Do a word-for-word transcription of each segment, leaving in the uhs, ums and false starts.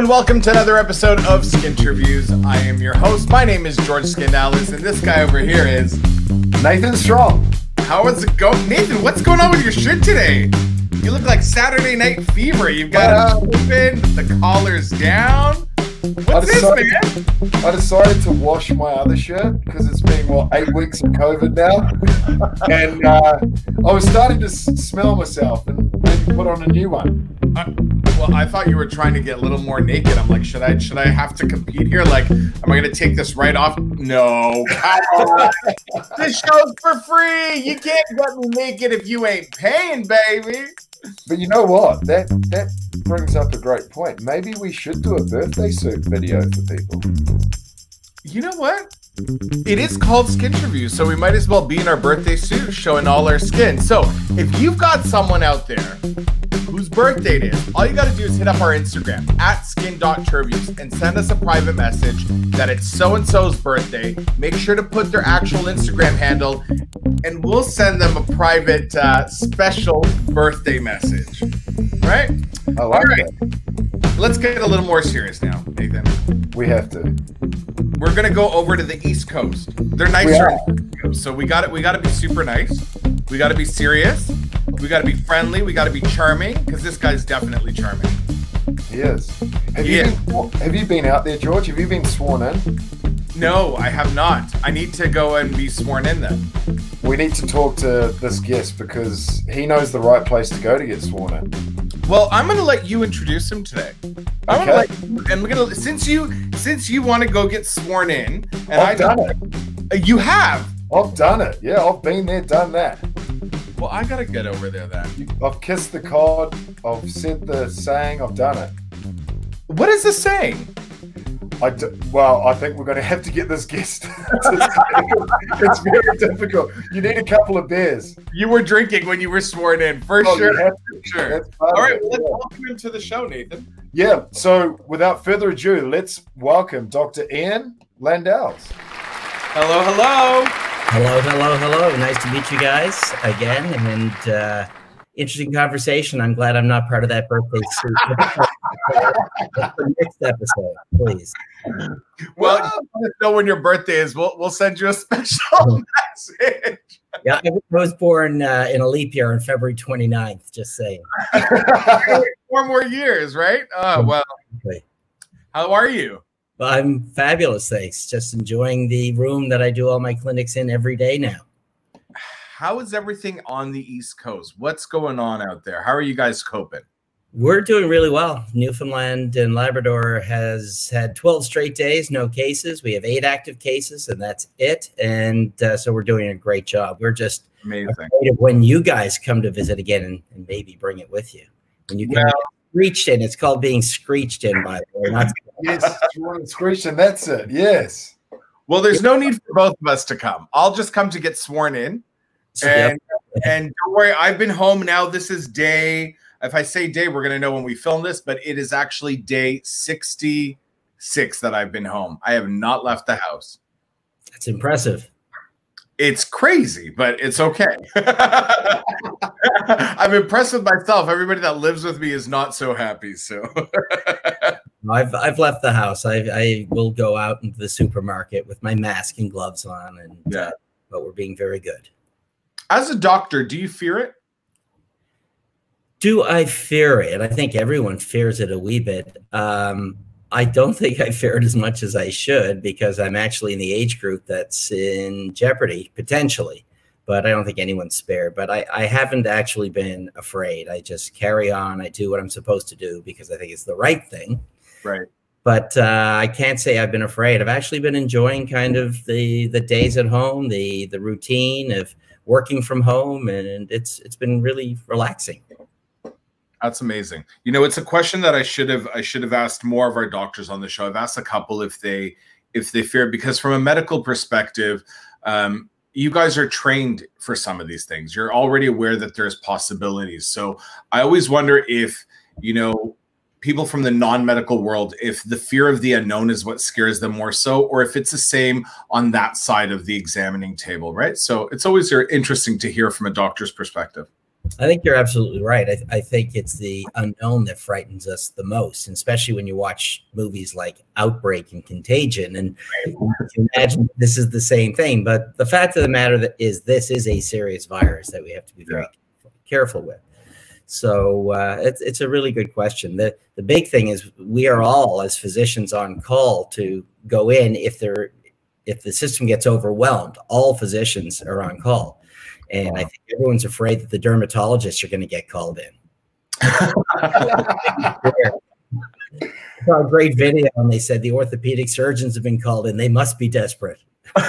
and welcome to another episode of Skinterviews. I am your host. My name is George Landells, and this guy over here is Nathan Strong. How is it going? Nathan, what's going on with your shirt today? You look like Saturday Night Fever. You've got it open, the collar's down. What's I decided, this, man? I decided to wash my other shirt because it's been, what, eight weeks of COVID now. And uh, I was starting to s smell myself and maybe put on a new one. Uh, well, I thought you were trying to get a little more naked. I'm like, should I should I have to compete here? Like, am I going to take this right off? No. Come on. This show's for free. You can't get me naked if you ain't paying, baby. But you know what? That that brings up a great point. Maybe we should do a birthday suit video for people. You know what? It is called Skinterviews, so we might as well be in our birthday suit showing all our skin. So if you've got someone out there whose birthday it is, all you got to do is hit up our Instagram at skin dot terviews and send us a private message that it's so-and-so's birthday. Make sure to put their actual Instagram handle and we'll send them a private uh, special birthday message. Right? I like all right. that. Let's get a little more serious now, Nathan. We have to. We're gonna go over to the East Coast. They're nicer, so we got it. We got to be super nice. We got to be serious. We got to be friendly. We got to be charming because this guy's definitely charming. He is. Have He you is. been, have you been out there, George? Have you been sworn in? No, I have not. I need to go and be sworn in then. We need to talk to this guest because he knows the right place to go to get sworn in. Well, I'm gonna let you introduce him today. I'm Okay. gonna let you, and we're gonna since you since you want to go get sworn in, and I've I done it. You have. I've done it. Yeah, I've been there, done that. Well, I gotta get over there then. I've kissed the cod. I've said the saying. I've done it. What is this saying? I d well, I think we're going to have to get this guest. It's very difficult. You need a couple of beers. You were drinking when you were sworn in, for Oh, sure. you have For sure. That's part All of right, it, well, let's yeah. welcome him to the show, Nathan. Yeah, so without further ado, let's welcome Doctor Ian Landells. Hello, hello. Hello, hello, hello. Nice to meet you guys again. And uh, interesting conversation. I'm glad I'm not part of that birthday suit. That's the next episode, please. Well, you let us know when your birthday is. We'll, we'll send you a special message. Yeah, I was born uh, in a leap year on February twenty-ninth, just saying. Four more years, right? Oh, well. How are you? Well, I'm fabulous, thanks. Just enjoying the room that I do all my clinics in every day now. How is everything on the East Coast? What's going on out there? How are you guys coping? We're doing really well. Newfoundland and Labrador has had twelve straight days, no cases. We have eight active cases, and that's it. And uh, so we're doing a great job. We're just amazing afraid of when you guys come to visit again and, and maybe bring it with you. When you come well, screeched in, it's called being screeched in, by the way. Not Yes, screeched, and that's it. Yes. Well, there's no need for both of us to come. I'll just come to get sworn in. And, Yep. and don't worry, I've been home now. This is day, if I say day, we're going to know when we film this, but it is actually day sixty-six that I've been home. I have not left the house. That's impressive. It's crazy, but it's okay. I'm impressed with myself. Everybody that lives with me is not so happy. So I've I've left the house. I I will go out into the supermarket with my mask and gloves on, and yeah, uh, but we're being very good. As a doctor, do you fear it? Do I fear it? I think everyone fears it a wee bit. Um, I don't think I fear it as much as I should because I'm actually in the age group that's in jeopardy, potentially. But I don't think anyone's spared. But I, I haven't actually been afraid. I just carry on. I do what I'm supposed to do because I think it's the right thing. Right. But uh, I can't say I've been afraid. I've actually been enjoying kind of the the days at home, the the routine of working from home, and it's it's been really relaxing. That's amazing. You know, it's a question that I should have I should have asked more of our doctors on the show. I've asked a couple if they if they fear, because from a medical perspective, um, you guys are trained for some of these things. You're already aware that there's possibilities. So I always wonder if, you know, people from the non-medical world, if the fear of the unknown is what scares them more so, or if it's the same on that side of the examining table, right? So it's always interesting to hear from a doctor's perspective. I think you're absolutely right. I, I think it's the unknown that frightens us the most, and especially when you watch movies like Outbreak and Contagion. And you can imagine this is the same thing. But the fact of the matter that is this is a serious virus that we have to be very yeah. careful with. So uh, it's, it's a really good question. The, the big thing is we are all, as physicians, on call to go in if, they're, if the system gets overwhelmed. All physicians are on call. And I think everyone's afraid that the dermatologists are going to get called in. I saw a great video, and they said the orthopedic surgeons have been called in. They must be desperate.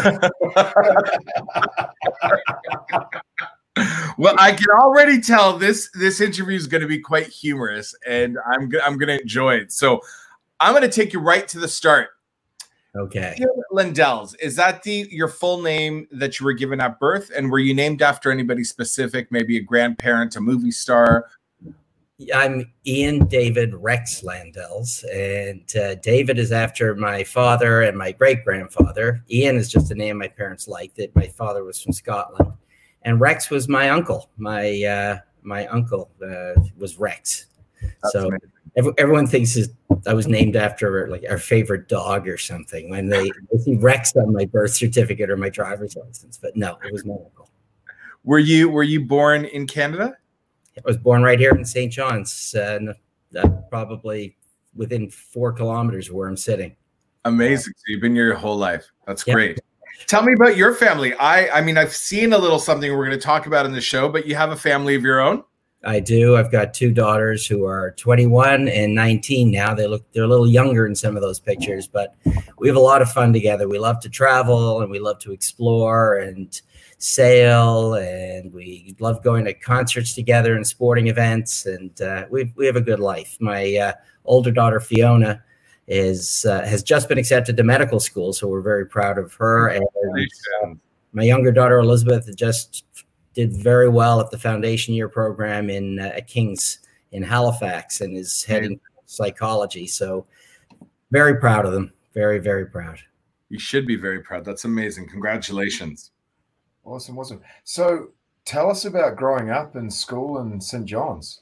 Well, I can already tell this this interview is going to be quite humorous, and I'm I'm going to enjoy it. So I'm going to take you right to the start. Okay. Landells, is that the your full name that you were given at birth, and were you named after anybody specific, maybe a grandparent, a movie star? I'm Ian David Rex Landells, and uh, David is after my father and my great grandfather. Ian is just a name my parents liked. It. My father was from Scotland. And Rex was my uncle. My uh, my uncle uh, was Rex. That's so every, everyone thinks is, I was named after like our favorite dog or something when they, they see Rex on my birth certificate or my driver's license. But no, it was my uncle. Were you were you born in Canada? I was born right here in Saint John's, uh, uh, probably within four kilometers of where I'm sitting. Amazing. So you've been here your whole life. That's yep. great. Tell me about your family. I, I mean, I've seen a little something we're going to talk about in the show, but you have a family of your own? I do. I've got two daughters who are twenty-one and nineteen now. They look, they're a little younger in some of those pictures, but we have a lot of fun together. We love to travel and we love to explore and sail, and we love going to concerts together and sporting events. And uh, we we have a good life. My uh, older daughter, Fiona, is uh, has just been accepted to medical school, so we're very proud of her. And um, my younger daughter Elizabeth just did very well at the foundation year program in uh, at King's in Halifax, and is heading to psychology. So very proud of them. Very very proud. You should be very proud. That's amazing. Congratulations. Awesome, awesome. So tell us about growing up in school in Saint John's.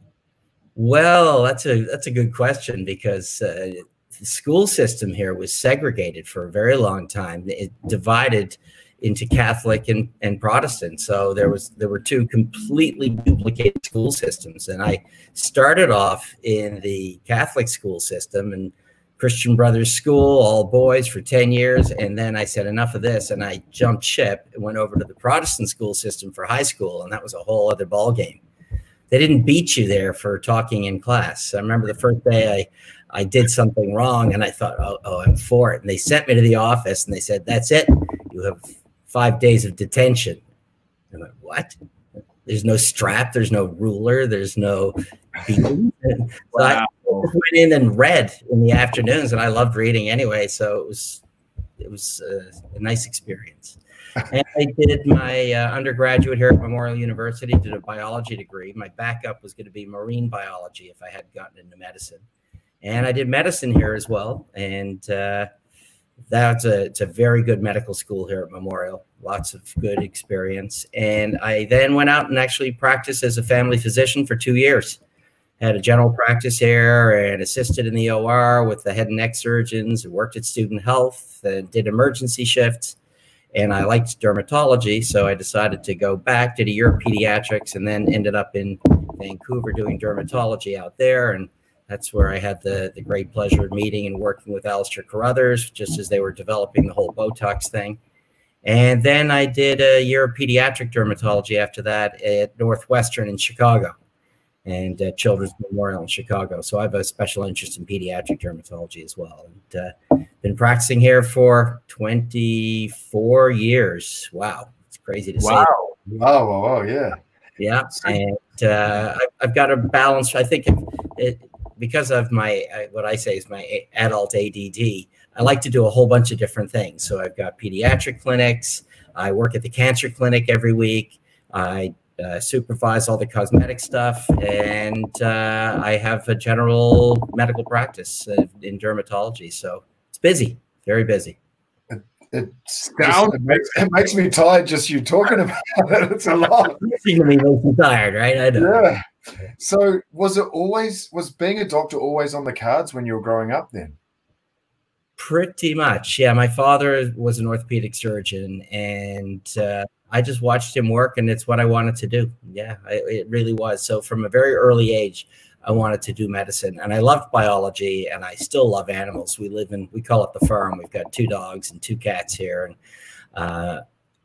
Well, that's a that's a good question, because uh, the school system here was segregated for a very long time. It divided into Catholic and, and Protestant. So there was there were two completely duplicated school systems. And I started off in the Catholic school system and Christian Brothers School, all boys, for ten years. And then I said, enough of this. And I jumped ship and went over to the Protestant school system for high school. And that was a whole other ballgame. They didn't beat you there for talking in class. I remember the first day I, I did something wrong, and I thought, oh, oh, I'm for it. And they sent me to the office, and they said, that's it. You have five days of detention. I'm like, what? There's no strap. There's no ruler. There's no beating. So wow. I went in and read in the afternoons, and I loved reading anyway. So it was, it was uh, a nice experience. And I did my uh, undergraduate here at Memorial University, did a biology degree. My backup was going to be marine biology if I had gotten into medicine. And I did medicine here as well. And uh, that's a, it's a very good medical school here at Memorial. Lots of good experience. And I then went out and actually practiced as a family physician for two years. Had a general practice here and assisted in the O R with the head and neck surgeons, worked at student health, and did emergency shifts. And I liked dermatology, so I decided to go back, did a year of pediatrics, and then ended up in Vancouver doing dermatology out there. And that's where I had the, the great pleasure of meeting and working with Alistair Carruthers, just as they were developing the whole Botox thing. And then I did a year of pediatric dermatology after that at Northwestern in Chicago, and uh, Children's Memorial in Chicago. So I have a special interest in pediatric dermatology as well. And uh, been practicing here for twenty-four years. Wow. It's crazy to wow. say. Wow. Wow. Wow. Yeah. Yeah. And uh, I, I've got a balance. I think it, it, because of my, uh, what I say is my adult A D D, I like to do a whole bunch of different things. So I've got pediatric clinics. I work at the cancer clinic every week. I Uh, supervise all the cosmetic stuff, and uh, I have a general medical practice uh, in dermatology. So it's busy, very busy. It, It, just, Sounds it, makes, it makes me tired just you talking about it. It's a lot. You makes me tired, right? I know. Yeah. So was it always, was being a doctor always on the cards when you were growing up then? Pretty much, yeah. My father was an orthopedic surgeon, and uh, I just watched him work, and it's what I wanted to do. Yeah, I, it really was. So from a very early age, I wanted to do medicine, and I loved biology, and I still love animals. We live in, we call it the farm. We've got two dogs and two cats here, and uh,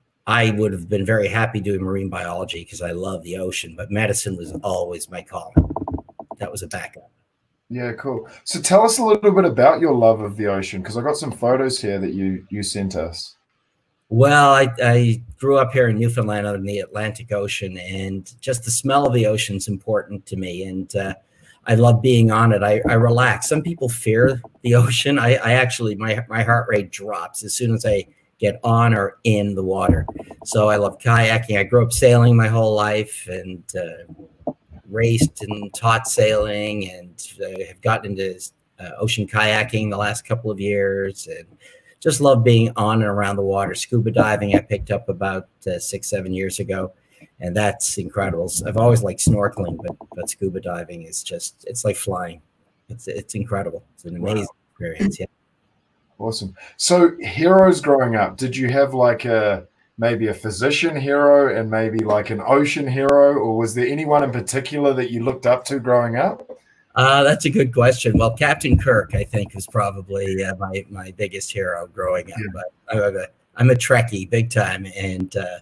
I would have been very happy doing marine biology because I love the ocean, but medicine was always my calling. That was a backup. Yeah, cool. So tell us a little bit about your love of the ocean, because I got some photos here that you you sent us. Well, I, I grew up here in Newfoundland on the Atlantic Ocean, and just the smell of the ocean is important to me. And uh, I love being on it. I, I relax. Some people fear the ocean. I, I actually, my, my heart rate drops as soon as I get on or in the water. So I love kayaking. I grew up sailing my whole life, and uh, raced and taught sailing, and uh, have gotten into uh, ocean kayaking the last couple of years, and just love being on and around the water. Scuba diving I picked up about uh, six, seven years ago, and that's incredible. I've always liked snorkeling, but but scuba diving is just, it's like flying. It's it's incredible. It's an amazing wow. experience. Yeah. Awesome. So heroes growing up, did you have like a maybe a physician hero and maybe like an ocean hero, or was there anyone in particular that you looked up to growing up? Uh, that's a good question. Well, Captain Kirk, I think, was probably uh, my my biggest hero growing up. Yeah. But I'm a, I'm a Trekkie, big time, and uh,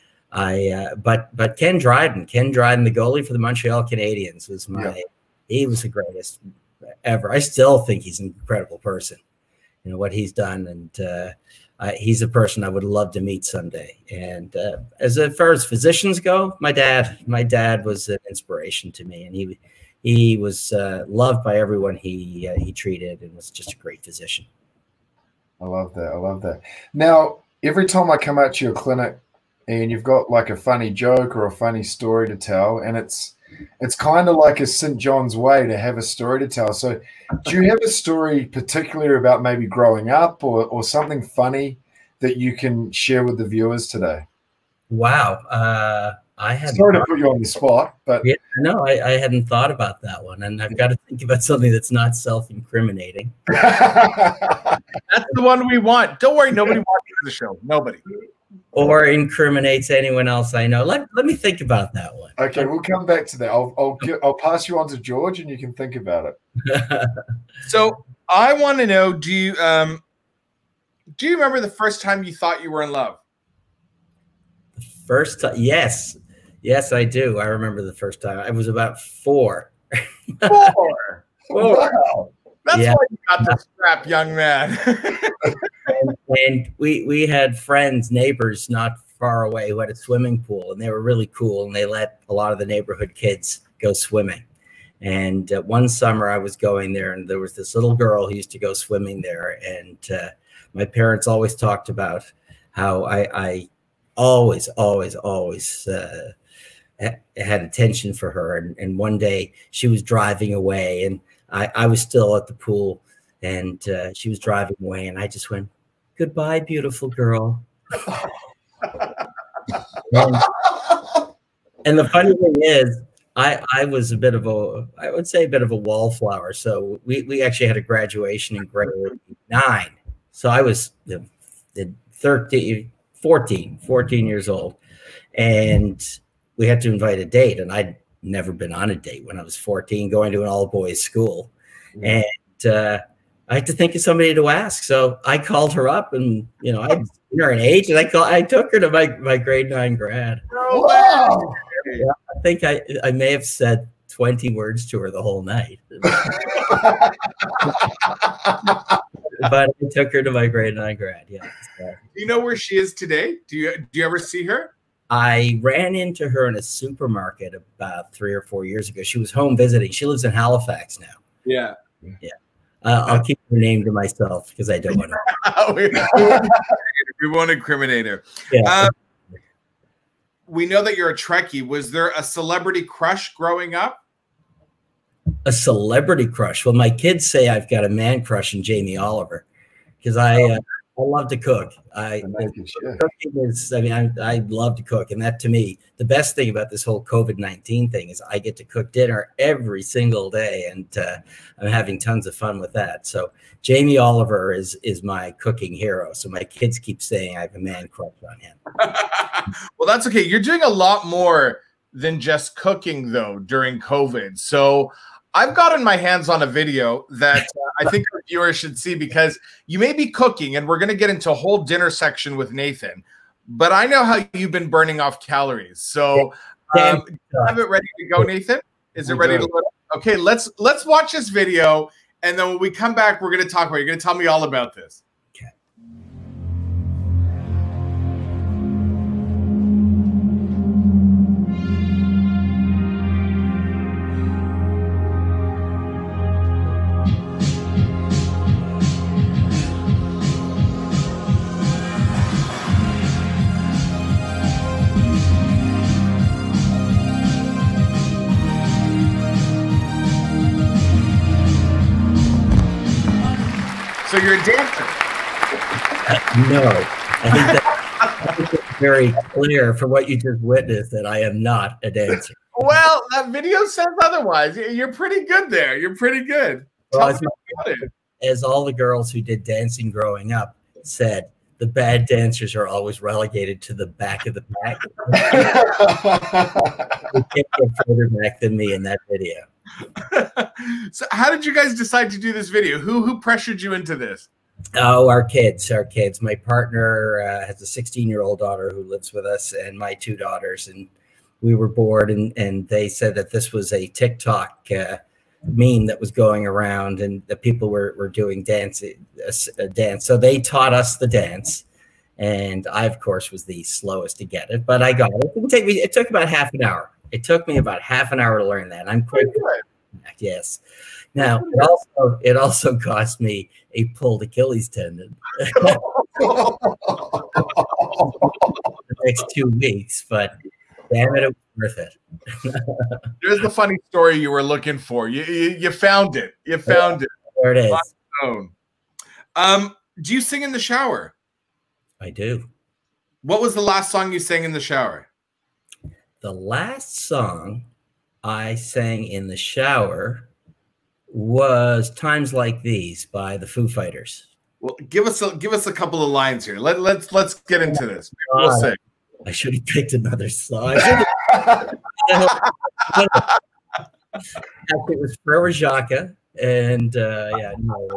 I. Uh, but but Ken Dryden, Ken Dryden, the goalie for the Montreal Canadiens, was my. Yeah. He was the greatest ever. I still think he's an incredible person. You know what he's done, and uh, uh, he's a person I would love to meet someday. And uh, as far as physicians go, my dad, my dad was an inspiration to me, and he. He was uh, loved by everyone he uh, he treated, and was just a great physician. I love that. I love that. Now, every time I come out to your clinic and you've got like a funny joke or a funny story to tell, and it's it's kind of like a Saint John's way to have a story to tell. So do you have a story particularly about maybe growing up, or, or something funny that you can share with the viewers today? Wow. Uh I had sorry to put you on the spot, but yeah, no, I, I hadn't thought about that one, and I've got to think about something that's not self-incriminating. That's the one we want. Don't worry, nobody watches the show. Nobody. Or incriminates anyone else I know. Let Let me think about that one. Okay, we'll come back to that. I'll I'll get, I'll pass you on to George, and you can think about it. So I want to know: Do you um do you remember the first time you thought you were in love? The first time, yes. Yes, I do. I remember the first time. I was about four. Four. Four. Wow. That's yeah. why you got the strap, young man. and, and we we had friends, neighbors not far away who had a swimming pool, and they were really cool, and they let a lot of the neighborhood kids go swimming. And uh, one summer I was going there, and there was this little girl who used to go swimming there, and uh, my parents always talked about how I, I always, always, always uh, had attention for her. And, and one day she was driving away, and I, I was still at the pool, and uh, she was driving away, and I just went, "Goodbye, beautiful girl." and, and the funny thing is, I, I was a bit of a, I would say a bit of a wallflower. So we, we actually had a graduation in grade nine. So I was you know, thirteen, fourteen, fourteen years old. And we had to invite a date, and I'd never been on a date when I was fourteen, going to an all-boys school. Mm. And uh, I had to think of somebody to ask. So I called her up, and, you know, I'd seen her an age, and I call, I took her to my, my grade nine grad. Oh, wow. Yeah, I think I, I may have said twenty words to her the whole night. But I took her to my grade nine grad, yeah. Do you know where she is today? Do you, do you ever see her? I ran into her in a supermarket about three or four years ago. She was home visiting. She lives in Halifax now. Yeah. Yeah. Uh, I'll keep her name to myself because I don't want to. We won't incriminate her. Yeah. Um, we know that you're a Trekkie. Was there a celebrity crush growing up? A celebrity crush? Well, my kids say I've got a man crush in Jamie Oliver, because I uh, I love to cook. I Naked chef. cooking is. I mean, I, I love to cook, and that to me, the best thing about this whole COVID nineteen thing is I get to cook dinner every single day, and uh, I'm having tons of fun with that. So Jamie Oliver is is my cooking hero. So my kids keep saying I have a man crush on him. Well, that's okay. You're doing a lot more than just cooking though during COVID. So I've gotten my hands on a video that uh, I think our viewers should see, because you may be cooking, and we're going to get into a whole dinner section with Nathan, but I know how you've been burning off calories. So um, do you have it ready to go, Nathan? Is it ready to load up? Okay, let's let's watch this video, and then when we come back, we're going to talk about it. You're going to tell me all about this. So you're a dancer? Uh, no, I think, that, I think it's very clear from what you just witnessed that I am not a dancer. Well, that video says otherwise. You're pretty good there. You're pretty good. Well, Tell me about it. As all the girls who did dancing growing up said, the bad dancers are always relegated to the back of the pack. They can't get further back than me in that video. So how did you guys decide to do this video? Who who pressured you into this? Oh, our kids, our kids. My partner uh, has a sixteen-year-old daughter who lives with us, and my two daughters. And we were bored, and, and they said that this was a TikTok uh, meme that was going around, and the people were, were doing dance, a, a dance. So they taught us the dance, and I, of course, was the slowest to get it, but I got it. It didn't take me. It took about half an hour. It took me about half an hour to learn that. I'm quite good. Yes. Now it also it also cost me a pulled Achilles tendon the next two weeks, but damn it, it was worth it. There's the funny story you were looking for. You you, you found it. You found yeah, it. There it is. Um, do you sing in the shower? I do. What was the last song you sang in the shower? The last song I sang in the shower was "Times Like These" by the Foo Fighters. Well, give us a give us a couple of lines here. Let let's let's get into this. We'll uh, sing. I should have picked another song. It was Frere Jacques, and uh, yeah, no.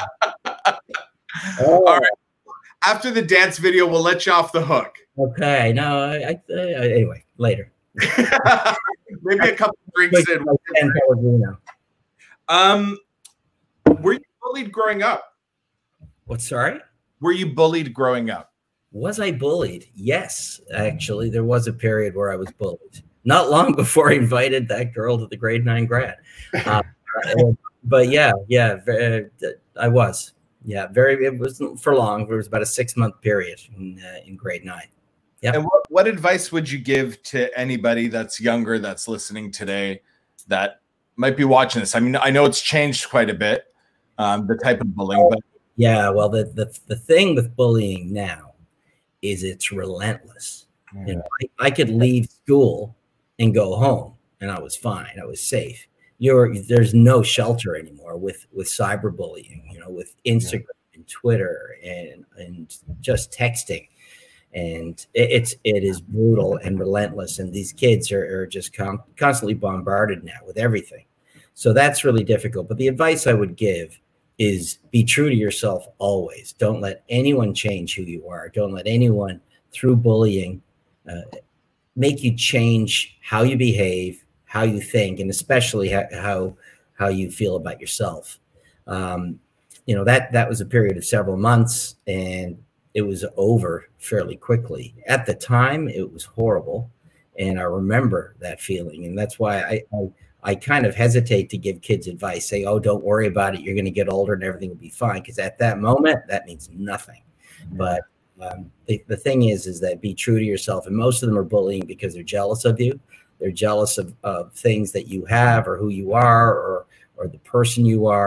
Oh. All right. After the dance video, we'll let you off the hook. Okay. No, I, I, I anyway later. Maybe a couple drinks in. Um, were you bullied growing up? What? Sorry? Were you bullied growing up? Was I bullied? Yes, actually, there was a period where I was bullied. Not long before I invited that girl to the grade nine grad. Uh, but yeah, yeah, I was. Yeah, very. It wasn't for long. It was about a six month period in uh, in grade nine. Yeah. And what, what advice would you give to anybody that's younger, that's listening today, that might be watching this? I mean, I know it's changed quite a bit, um, the type of bullying, but yeah. Well, the the the thing with bullying now is it's relentless. Yeah. You know, I, I could leave school and go home, and I was fine. I was safe. You're there's no shelter anymore with with cyberbullying. You know, with Instagram yeah. and Twitter and and just texting. And it's it is brutal and relentless, and these kids are, are just con constantly bombarded now with everything. So that's really difficult. But the advice I would give is be true to yourself always. Don't let anyone change who you are. Don't let anyone, through bullying, uh, make you change how you behave, how you think, and especially how how, how you feel about yourself. Um, you know, that that was a period of several months, and it was over fairly quickly. At the time, it was horrible, and I remember that feeling, and that's why I, I, I kind of hesitate to give kids advice, say, oh, don't worry about it, you're going to get older and everything will be fine, because at that moment, that means nothing. But um, the, the thing is, is that be true to yourself, and most of them are bullying because they're jealous of you. They're jealous of, of things that you have or who you are or, or the person you are,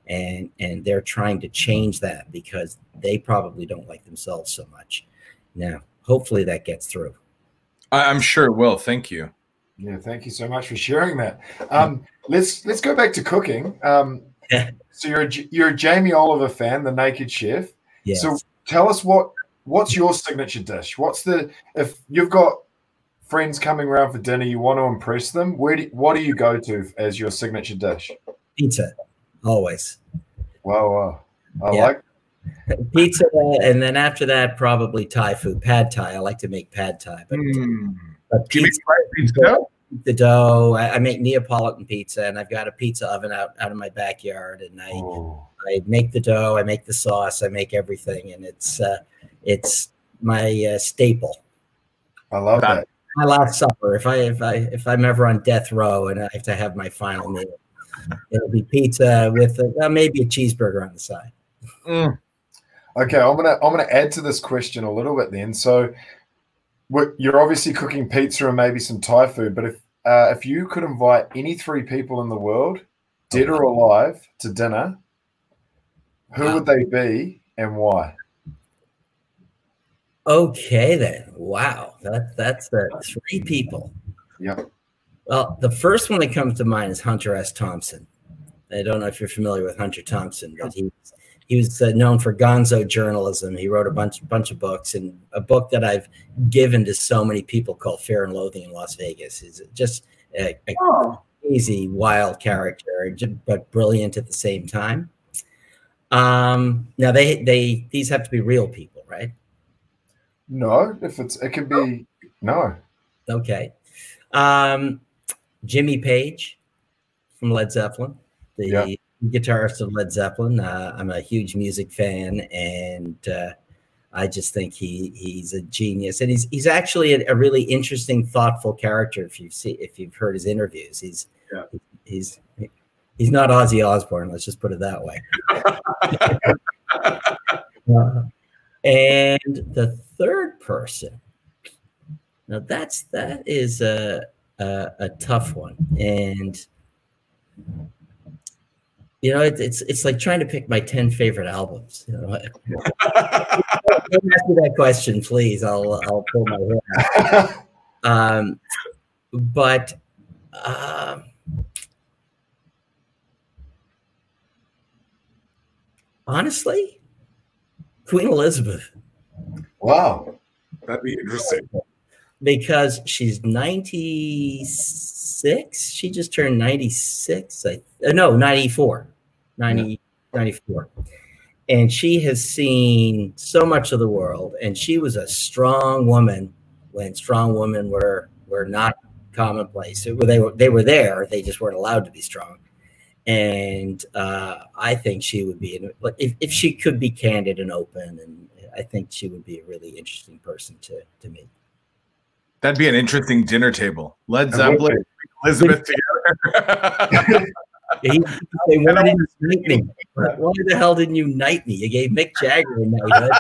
and and they're trying to change that because they probably don't like themselves so much. Now, hopefully that gets through. I'm sure it will. Thank you. Yeah, thank you so much for sharing that. Um, let's let's go back to cooking. Um, so you're a, you're a Jamie Oliver fan, the Naked Chef. Yes. So tell us what what's your signature dish? What's the if you've got friends coming around for dinner, you want to impress them, where do, what do you go to as your signature dish? Pizza, always. Wow, wow. I yeah. like pizza, and then after that, probably Thai food, pad Thai. I like to make pad Thai, but, mm. but do you pizza, make fried pizza? The dough. I, I make Neapolitan pizza, and I've got a pizza oven out out of my backyard, and I oh. I make the dough, I make the sauce, I make everything, and it's uh, it's my uh, staple. I love that. My last supper. If I if I if I'm ever on death row and I have to have my final meal, it'll be pizza with a, uh, maybe a cheeseburger on the side. Mm. Okay, I'm gonna I'm gonna add to this question a little bit then. So, you're obviously cooking pizza and maybe some Thai food, but if uh, if you could invite any three people in the world, dead or alive, to dinner, who wow. would they be and why? Okay, then. Wow, that that's uh, three people. Yep. Well, the first one that comes to mind is Hunter S. Thompson. I don't know if you're familiar with Hunter Thompson, but he he was uh, known for gonzo journalism. He wrote a bunch bunch of books, and a book that I've given to so many people called Fear and Loathing in Las Vegas is just a, a oh. crazy, wild character, but brilliant at the same time. Um, now they they these have to be real people, right? No, if it's it could be no. Okay. Um, Jimmy Page from Led Zeppelin, the yeah. guitarist of Led Zeppelin. Uh, I'm a huge music fan, and uh, I just think he he's a genius, and he's he's actually a, a really interesting, thoughtful character. If you see if you've heard his interviews, he's yeah. he's he's not Ozzy Osbourne. Let's just put it that way. uh, and the third person. Now that's that is a a, a tough one, and you know it, it's it's like trying to pick my ten favorite albums. You know, don't ask me that question, please. I'll I'll pull my hair. Um, but uh, honestly, Queen Elizabeth. Wow, that'd be interesting. Because she's ninety-six. She just turned ninety-six. I, uh, no, ninety-four. ninety, yeah. ninety-four. And she has seen so much of the world. And she was a strong woman when strong women were were not commonplace. It, they, were, they were there. They just weren't allowed to be strong. And uh, I think she would be, if, if she could be candid and open, and I think she would be a really interesting person to, to meet. That'd be an interesting dinner table. Led Zeppelin, Elizabeth together. he, he say, why didn't you knight me? Why the hell didn't you knight me? You gave Mick Jagger a knighthood.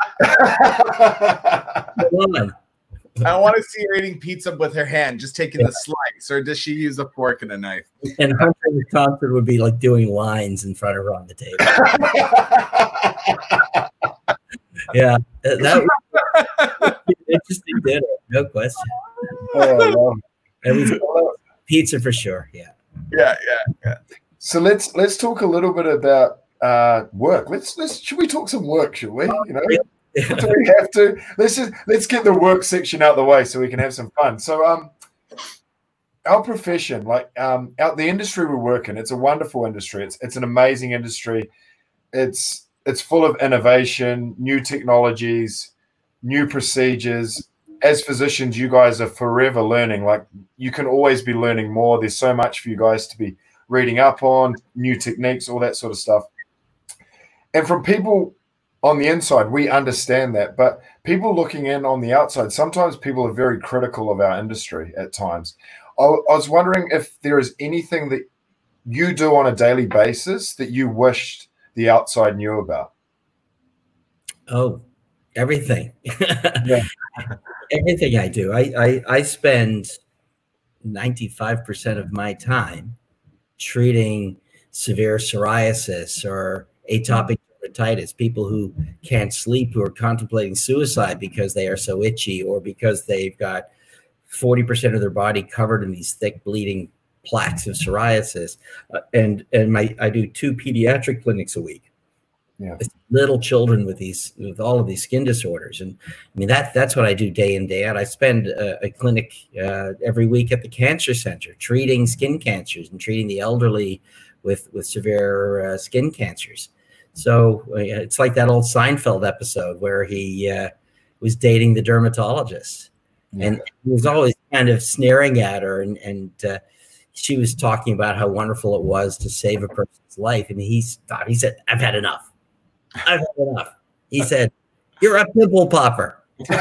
Come on. I want to see her eating pizza with her hand, just taking yeah. the slice, or does she use a fork and a knife? And Hunter Thompson would be like doing lines in front of her on the table. Yeah, that was an interesting dinner, no question. Oh, and we pizza for sure. Yeah, yeah, yeah, yeah. So let's let's talk a little bit about uh, work. Let's let's should we talk some work? Should we? You know, do we have to? Let's just let's get the work section out of the way so we can have some fun. So, um, our profession, like um, out the industry we work in, it's a wonderful industry. It's it's an amazing industry. It's It's full of innovation, new technologies, new procedures. As physicians, you guys are forever learning. Like, you can always be learning more. There's so much for you guys to be reading up on, new techniques, all that sort of stuff. And from people on the inside, we understand that. But people looking in on the outside, sometimes people are very critical of our industry at times. I, I was wondering if there is anything that you do on a daily basis that you wished the outside knew about. Oh, everything. Yeah. Everything I do. I, I, I spend ninety-five percent of my time treating severe psoriasis or atopic dermatitis, people who can't sleep, who are contemplating suicide because they are so itchy, or because they've got forty percent of their body covered in these thick bleeding plaques of psoriasis. Uh, and and my I do two pediatric clinics a week. Yeah. Little children with these, with all of these skin disorders. And I mean, that that's what I do day in, day out. I spend a, a clinic uh, every week at the cancer center treating skin cancers and treating the elderly with, with severe uh, skin cancers. So uh, it's like that old Seinfeld episode where he uh, was dating the dermatologist. Yeah. And he was always kind of sneering at her, and, and uh, she was talking about how wonderful it was to save a person's life. And he stopped. He said, "I've had enough. I've had enough." He said, "You're a pimple popper."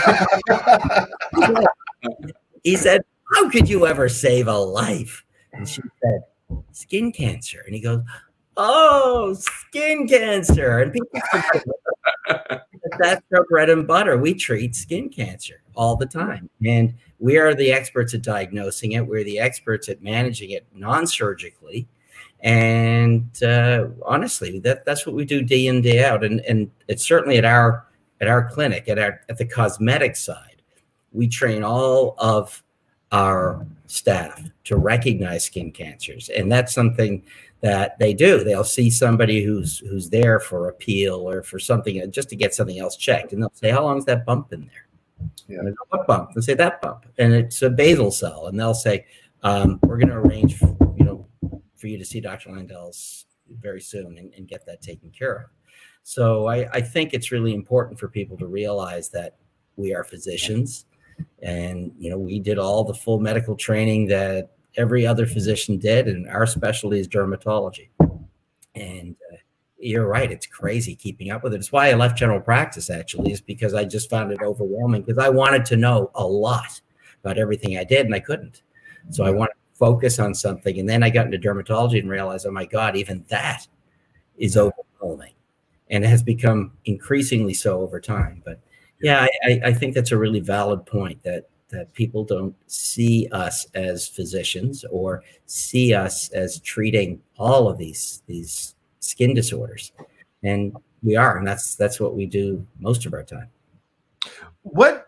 He said, "How could you ever save a life?" And she said, "Skin cancer." And he goes, "Oh, skin cancer." And people think that's our bread and butter. We treat skin cancer all the time. And we are the experts at diagnosing it. We're the experts at managing it non-surgically. And uh, honestly, that that's what we do day in, day out. And and it's certainly at our at our clinic, at our at the cosmetic side, we train all of our staff to recognize skin cancers, and that's something that they do. They'll see somebody who's who's there for a peel or for something, just to get something else checked, and they'll say, "How long is that bump in there?" Yeah. And go, "What bump?" They'll say, "That bump," and it's a basal cell, and they'll say, um, "We're going to arrange, for, you know, for you to see Doctor Landells very soon and, and get that taken care of." So I, I think it's really important for people to realize that we are physicians, and you know, we did all the full medical training that every other physician did, and our specialty is dermatology. And uh, you're right, it's crazy keeping up with it. It's why I left general practice, actually, is because I just found it overwhelming, because I wanted to know a lot about everything I did, and I couldn't. So I wanted to focus on something, and then I got into dermatology and realized, oh my God, even that is overwhelming, and it has become increasingly so over time. But yeah, I, I think that's a really valid point, that that people don't see us as physicians or see us as treating all of these these skin disorders, and we are, and that's that's what we do most of our time. What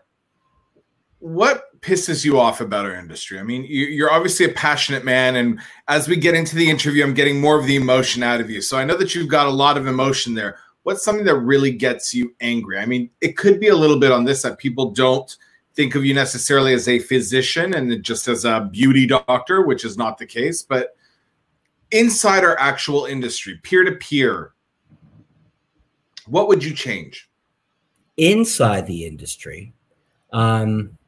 what pisses you off about our industry? I mean, you're obviously a passionate man, and as we get into the interview, I'm getting more of the emotion out of you. So I know that you've got a lot of emotion there. What's something that really gets you angry? I mean, it could be a little bit on this, that people don't think of you necessarily as a physician and just as a beauty doctor, which is not the case. But inside our actual industry, peer to peer, what would you change? Inside the industry, um,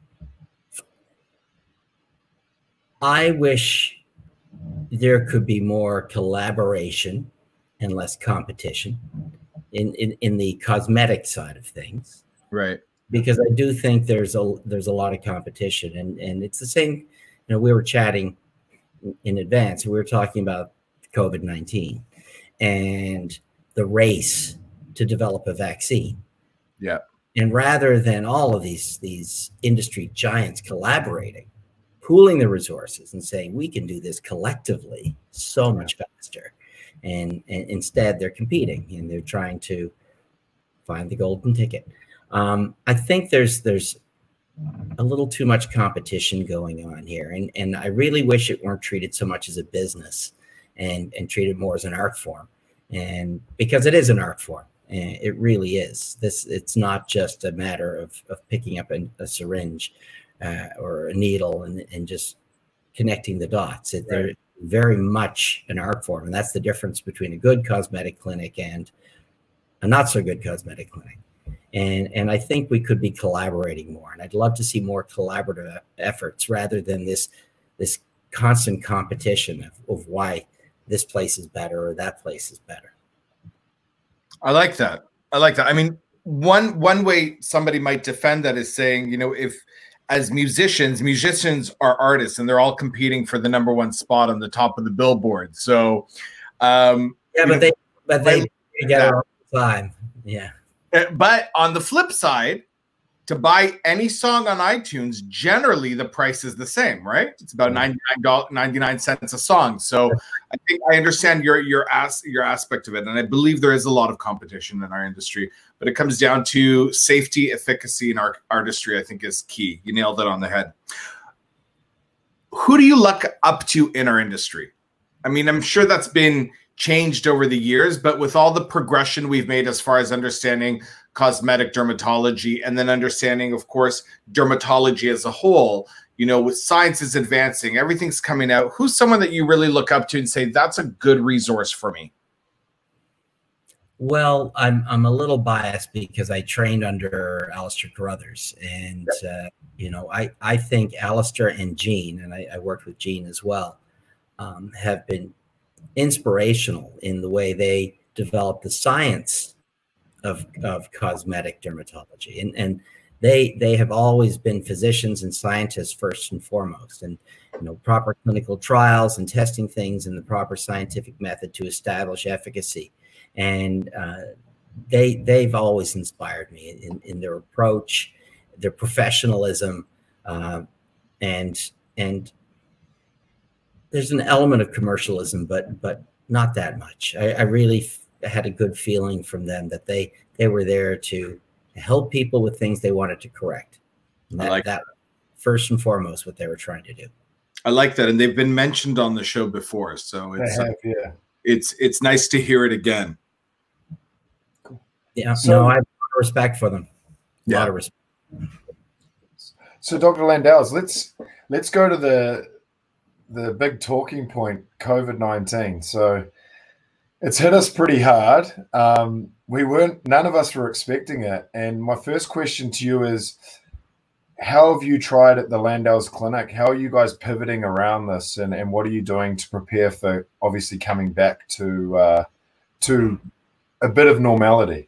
I wish there could be more collaboration and less competition in, in, in the cosmetic side of things. Right. Because I do think there's a there's a lot of competition, and and it's the same. You know, we were chatting in advance. We were talking about COVID nineteen and the race to develop a vaccine. Yeah. And rather than all of these these industry giants collaborating, pooling the resources and saying we can do this collectively so much faster, and, and instead they're competing and they're trying to find the golden ticket. Um, I think there's there's a little too much competition going on here, and and I really wish it weren't treated so much as a business, and and treated more as an art form, and because it is an art form, and it really is. This it's not just a matter of of picking up a, a syringe uh, or a needle and and just connecting the dots. It, right. They're very much an art form, and that's the difference between a good cosmetic clinic and a not so good cosmetic clinic. And, and I think we could be collaborating more. And I'd love to see more collaborative efforts rather than this, this constant competition of, of why this place is better or that place is better. I like that. I like that. I mean, one, one way somebody might defend that is saying, you know, if as musicians, musicians are artists and they're all competing for the number one spot on the top of the billboard. So, um, yeah, but know, they, but they together all the time. Yeah. But on the flip side, to buy any song on iTunes, generally the price is the same, right? It's about ninety-nine cents a song. So I think I understand your your as your aspect of it, and I believe there is a lot of competition in our industry, but it comes down to safety, efficacy in our artistry. I think is key. You nailed it on the head. Who do you look up to in our industry? I mean, I'm sure that's been changed over the years, but with all the progression we've made as far as understanding cosmetic dermatology and then understanding, of course, dermatology as a whole, you know, with science is advancing, everything's coming out. Who's someone that you really look up to and say, that's a good resource for me? Well, I'm, I'm a little biased because I trained under Alistair Carruthers, and, uh, you know, I, I think Alistair and Gene, and I, I worked with Gene as well, um, have been inspirational in the way they developed the science of, of cosmetic dermatology. And, and they, they have always been physicians and scientists first and foremost, and, you know, proper clinical trials and testing things in the proper scientific method to establish efficacy. And uh, they, they've always inspired me in, in their approach, their professionalism, uh, and, and there's an element of commercialism, but, but not that much. I, I really had a good feeling from them that they they were there to help people with things they wanted to correct. And that, I like that first and foremost what they were trying to do. I like that, and they've been mentioned on the show before, so it's they have, yeah. it's it's nice to hear it again. Cool. Yeah, so, no, I have a lot of respect for them. A yeah. lot of respect. So, Doctor Landells, let's let's go to the the big talking point, COVID nineteen. So it's hit us pretty hard. Um, we weren't, none of us were expecting it. And my first question to you is, how have you tried at the Landells Clinic? How are you guys pivoting around this? And, and what are you doing to prepare for obviously coming back to, uh, to a bit of normality?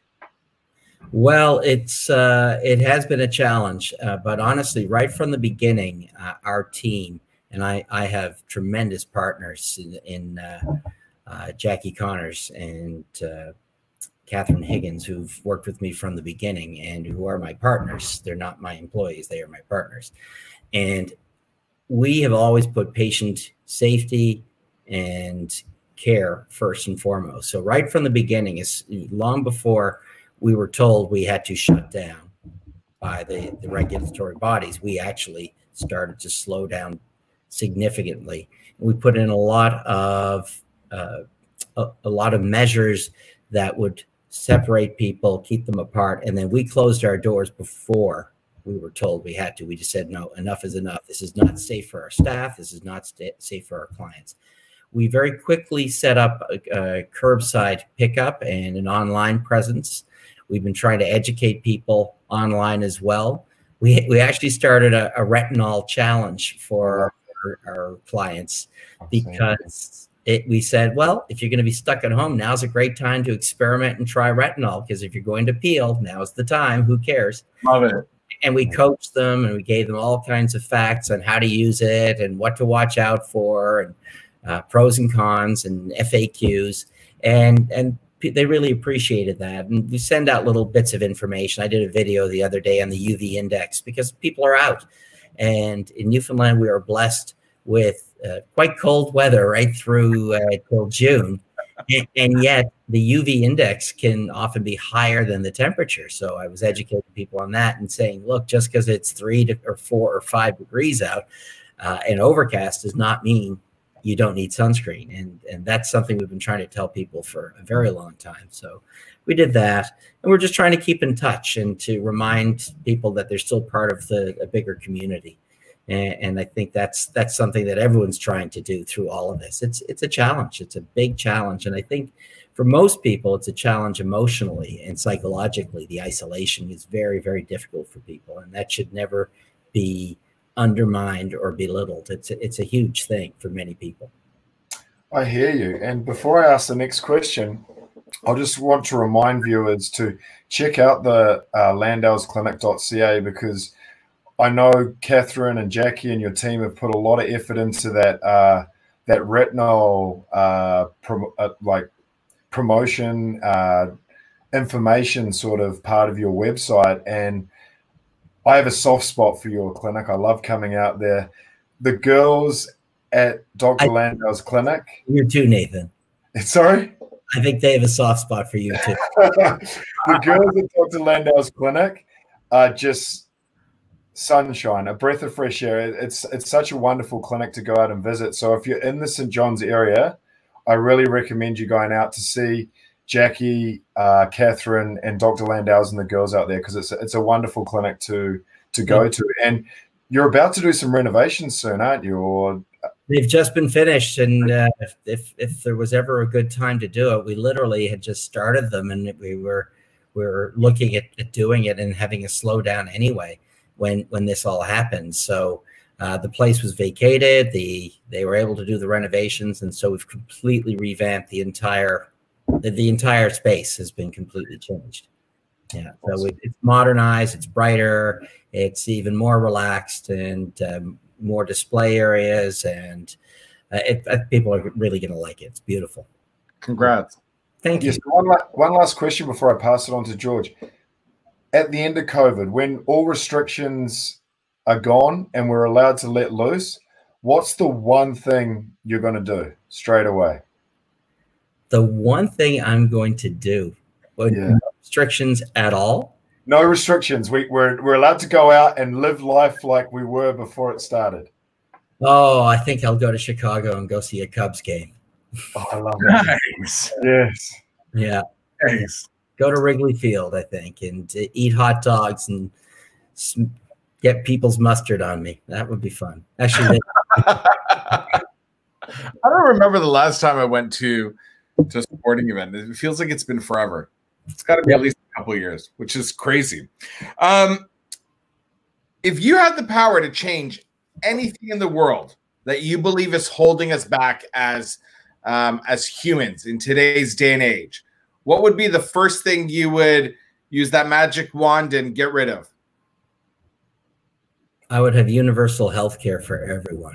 Well, it's, uh, it has been a challenge, uh, but honestly, right from the beginning, uh, our team, and I, I have tremendous partners in, in uh, uh, Jackie Connors and uh, Catherine Higgins, who've worked with me from the beginning and who are my partners. They're not my employees, they are my partners. And we have always put patient safety and care first and foremost. So right from the beginning, is long before we were told we had to shut down by the, the regulatory bodies, we actually started to slow down significantly. We put in a lot of uh, a, a lot of measures that would separate people, keep them apart, and then we closed our doors before we were told we had to. We just said, no, enough is enough. This is not safe for our staff. This is not safe for our clients. We very quickly set up a, a curbside pickup and an online presence. We've been trying to educate people online as well. We, we actually started a, a retinol challenge for our, our clients because it, we said, well, if you're going to be stuck at home, now's a great time to experiment and try retinol, because if you're going to peel, now's the time. Who cares? Love it. And we coached them and we gave them all kinds of facts on how to use it and what to watch out for, and uh, pros and cons and F A Qs. And, and they really appreciated that. And we send out little bits of information. I did a video the other day on the U V index because people are out. And in Newfoundland, we are blessed with uh, quite cold weather right through uh, till June. And, and yet the U V index can often be higher than the temperature. So I was educating people on that and saying, look, just because it's three to, or four or five degrees out uh, and overcast does not mean you don't need sunscreen. And, and that's something we've been trying to tell people for a very long time. So we did that. And we're just trying to keep in touch and to remind people that they're still part of the a bigger community. And, and I think that's that's something that everyone's trying to do through all of this. It's it's a challenge. It's a big challenge. And I think for most people, it's a challenge emotionally and psychologically. The isolation is very, very difficult for people. And that should never be undermined or belittled. It's a, it's a huge thing for many people. I hear you. And before I ask the next question, I just want to remind viewers to check out the uh, landells clinic dot c a, because I know Catherine and Jackie and your team have put a lot of effort into that uh, that retinol uh, prom uh, like promotion uh, information sort of part of your website. And I have a soft spot for your clinic. I love coming out there. The girls at Doctor I, Landells' clinic. You too, Nathan. Sorry? I think they have a soft spot for you too. The girls at Doctor Landells' clinic are just sunshine, a breath of fresh air. It's it's such a wonderful clinic to go out and visit. So if you're in the Saint John's area, I really recommend you going out to see Jackie, uh, Catherine, and Doctor Landells and the girls out there, because it's it's a wonderful clinic to to go to. And you're about to do some renovations soon, aren't you? Or they've just been finished, and uh, if, if if there was ever a good time to do it, we literally had just started them, and we were we were looking at, at doing it and having a slowdown anyway when when this all happened. So uh, the place was vacated. The they were able to do the renovations, and so we've completely revamped the entire the, the entire space has been completely changed. Yeah, so it, it's modernized. It's brighter. It's even more relaxed, and um, more display areas, and uh, it, uh, people are really going to like it. It's beautiful. Congrats. Thank yes, you. One, la one last question before I pass it on to George. At the end of COVID, when all restrictions are gone and we're allowed to let loose, what's the one thing you're going to do straight away? The one thing I'm going to do, with yeah. no restrictions at all? No restrictions. We, we're, we're allowed to go out and live life like we were before it started. Oh, I think I'll go to Chicago and go see a Cubs game. Oh, I love that. Nice. Yes. Yeah. Nice. Go to Wrigley Field, I think, and eat hot dogs and get people's mustard on me. That would be fun. Actually, they I don't remember the last time I went to, to a sporting event. It feels like it's been forever. It's got to be yep. at least a couple of years, which is crazy. Um, if you had the power to change anything in the world that you believe is holding us back as um, as humans in today's day and age, what would be the first thing you would use that magic wand and get rid of? I would have universal health care for everyone.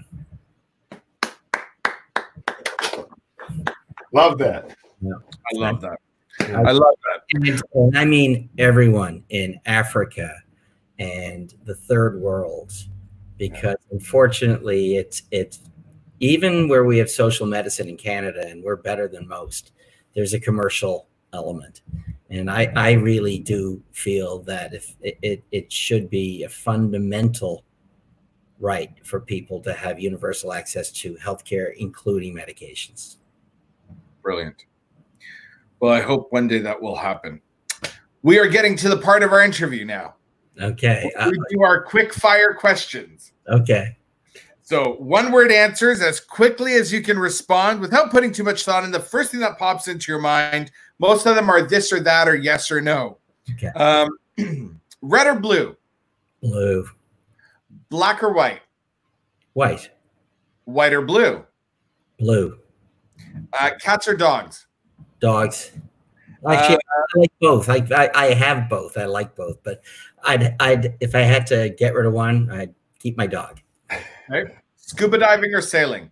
Love that. Yeah. I love that. I love that. And, and I mean everyone in Africa and the third world, because unfortunately it's it's even where we have social medicine in Canada and we're better than most, there's a commercial element. And I, I really do feel that if it, it, it should be a fundamental right for people to have universal access to healthcare, including medications. Brilliant. Well, I hope one day that will happen. We are getting to the part of our interview now. Okay. We do our quick fire questions. Okay. So one word answers as quickly as you can respond without putting too much thought in the first thing that pops into your mind. Most of them are this or that or yes or no. Okay. Um, red or blue? Blue. Black or white? White. White or blue? Blue. Uh, cats or dogs? Dogs. Actually, uh, I like both. I, I I have both. I like both, but I'd I'd if I had to get rid of one, I'd keep my dog. Okay. Scuba diving or sailing?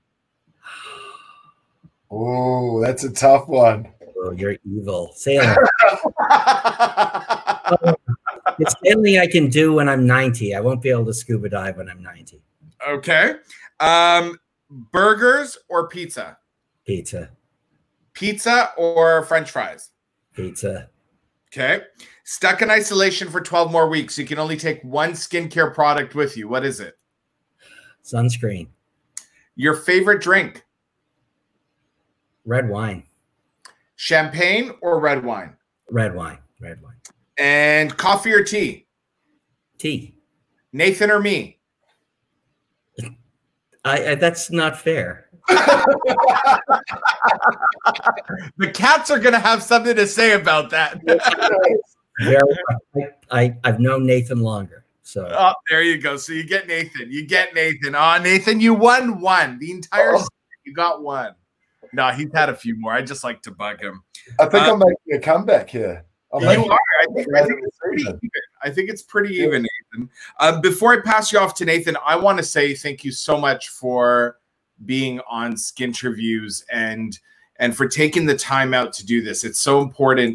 Oh, that's a tough one. Oh, you're evil. Sailing. It's sailing I can do when I'm ninety. I won't be able to scuba dive when I'm ninety. Okay. Um, burgers or pizza? Pizza. Pizza or French fries? Pizza. Okay. Stuck in isolation for twelve more weeks. You can only take one skincare product with you. What is it? Sunscreen. Your favorite drink? Red wine. Champagne or red wine? Red wine. Red wine. And coffee or tea? Tea. Nathan or me? I, I that's not fair. The cats are going to have something to say about that. Very, I, I've known Nathan longer. So oh, there you go. So you get Nathan. You get Nathan. Oh, Nathan, you won one. The entire oh. You got one. No, he's had a few more. I just like to bug him. I think um, I'm making a comeback here. I'm you are. I think, I think it's pretty even. I think it's pretty even, Nathan. Um, before I pass you off to Nathan, I want to say thank you so much for being on Skinterviews and and for taking the time out to do this. It's so important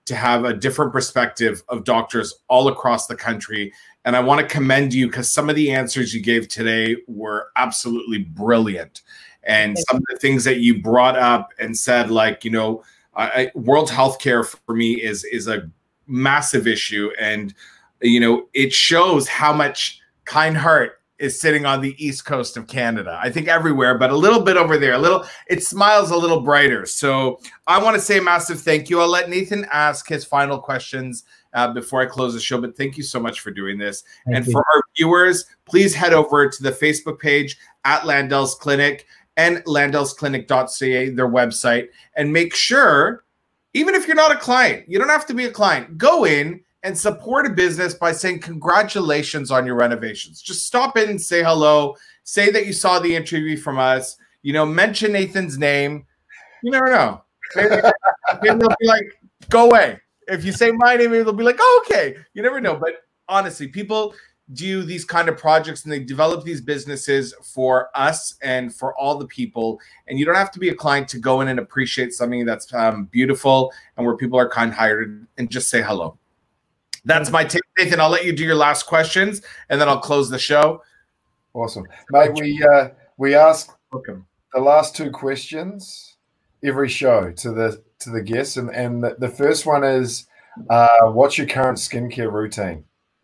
to have a different perspective of doctors all across the country. And I want to commend you because some of the answers you gave today were absolutely brilliant. And some of the things that you brought up and said, like, you know, I, world healthcare for me is, is a massive issue. And, you know, it shows how much kind heart is sitting on the east coast of Canada. I think everywhere, but a little bit over there, a little, it smiles a little brighter. So I want to say a massive thank you. I'll let Nathan ask his final questions uh, before I close the show, but thank you so much for doing this. Thank and you. For our viewers, please head over to the Facebook page at Landells Clinic and landells clinic dot c a, their website, and make sure, even if you're not a client, you don't have to be a client, go in and support a business by saying congratulations on your renovations. Just stop in and say hello. Say that you saw the interview from us. You know, mention Nathan's name. You never know. Maybe, maybe they'll be like, go away. If you say my name, maybe they'll be like, oh, okay. You never know. But honestly, people do these kind of projects and they develop these businesses for us and for all the people. And you don't have to be a client to go in and appreciate something that's um, beautiful and where people are kind-hearted, and just say hello. That's my take, Nathan. I'll let you do your last questions, and then I'll close the show. Awesome, mate. We uh, we ask Welcome. the last two questions every show to the to the guests, and and the, the first one is, uh, what's your current skincare routine?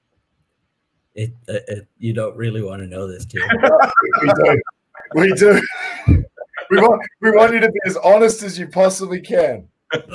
It, uh, it you don't really want to know this, do you? we do. We do. we want we want you to be as honest as you possibly can.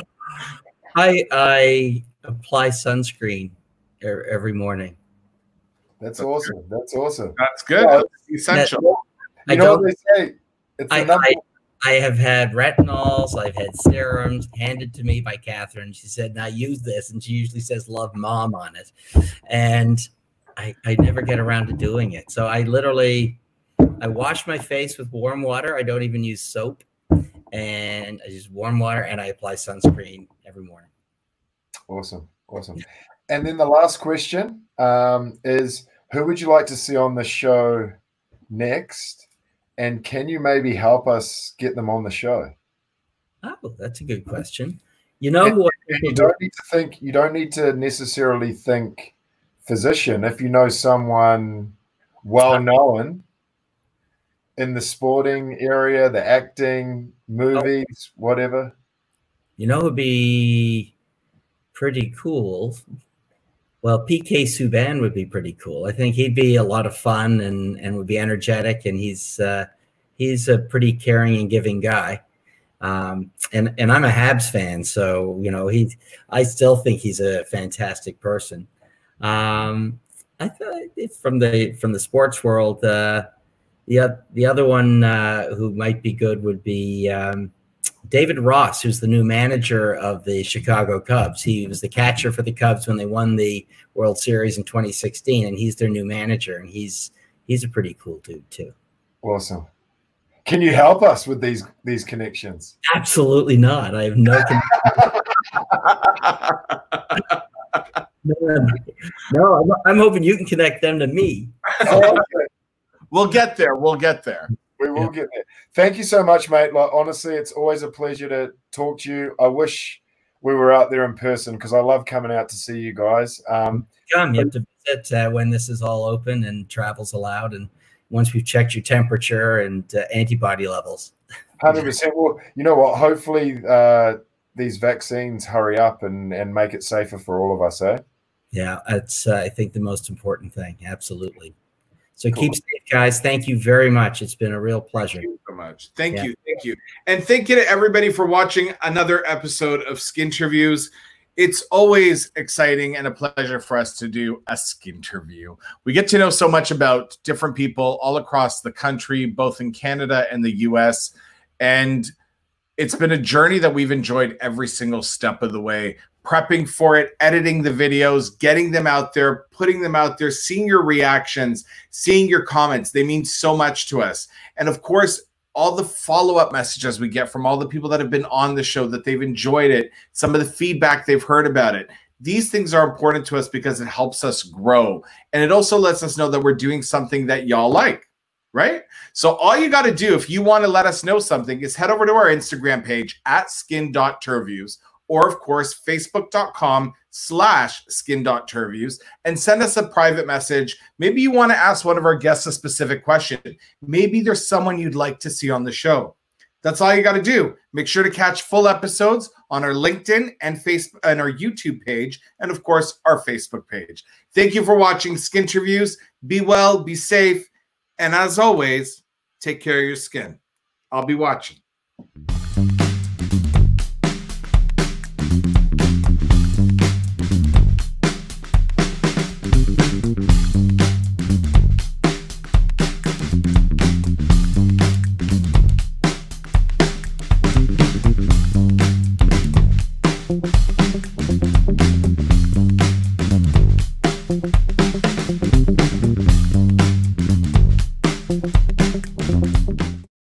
I I apply sunscreen every morning. That's awesome. That's awesome. That's good. Yeah, that's essential. You know what they say? It's I, I, I have had retinols. I've had serums handed to me by Catherine. She said, now use this. And she usually says, love mom on it. And I, I never get around to doing it. So I literally, I wash my face with warm water. I don't even use soap. And I use warm water and I apply sunscreen every morning. Awesome. Awesome. And then the last question um, is, who would you like to see on the show next? And can you maybe help us get them on the show? Oh, that's a good question. You know, and, what and you don't need to think, you don't need to necessarily think physician. If you know someone well known in the sporting area, the acting, movies, whatever. You know, it would be pretty cool. Well, P K Subban would be pretty cool. I think he'd be a lot of fun and and would be energetic, and he's uh, he's a pretty caring and giving guy. Um, and and I'm a Habs fan, so you know he. I still think he's a fantastic person. Um, I thought from the from the sports world, uh, the the other one uh, who might be good would be um, David Ross, who's the new manager of the Chicago Cubs. He was the catcher for the Cubs when they won the World Series in twenty sixteen, and he's their new manager. And he's he's a pretty cool dude too. Awesome. Can you help us with these these connections? Absolutely not. I have no no, no I'm, I'm hoping you can connect them to me. Oh, okay. We'll get there. We'll get there. We will yeah. get there. Thank you so much, mate. Like, honestly, it's always a pleasure to talk to you. I wish we were out there in person because I love coming out to see you guys. Um, Come, you have to visit uh, when this is all open and travel's allowed, and once we've checked your temperature and uh, antibody levels. one hundred percent. Well, you know what? Hopefully uh, these vaccines hurry up and, and make it safer for all of us, eh? Yeah, that's, uh, I think, the most important thing. Absolutely. So Cool. keep safe, guys. Thank you very much. It's been a real pleasure. Thank you so much. Thank Yeah. you. Thank you. And thank you to everybody for watching another episode of Skinterviews. It's always exciting and a pleasure for us to do a Skinterview. We get to know so much about different people all across the country, both in Canada and the U S. And it's been a journey that we've enjoyed every single step of the way. Prepping for it, editing the videos, getting them out there, putting them out there, seeing your reactions, seeing your comments. They mean so much to us. And of course, all the follow-up messages we get from all the people that have been on the show, that they've enjoyed it, some of the feedback they've heard about it. These things are important to us because it helps us grow. And it also lets us know that we're doing something that y'all like, right? So all you got to do if you want to let us know something is head over to our Instagram page at skin dot terviews. or of course, facebook.com slash skin.terviews, and send us a private message. Maybe you want to ask one of our guests a specific question. Maybe there's someone you'd like to see on the show. That's all you got to do. Make sure to catch full episodes on our LinkedIn and Facebook and our YouTube page, and of course, our Facebook page. Thank you for watching Skinterviews. Be well, be safe, and as always, take care of your skin. I'll be watching. Thank you.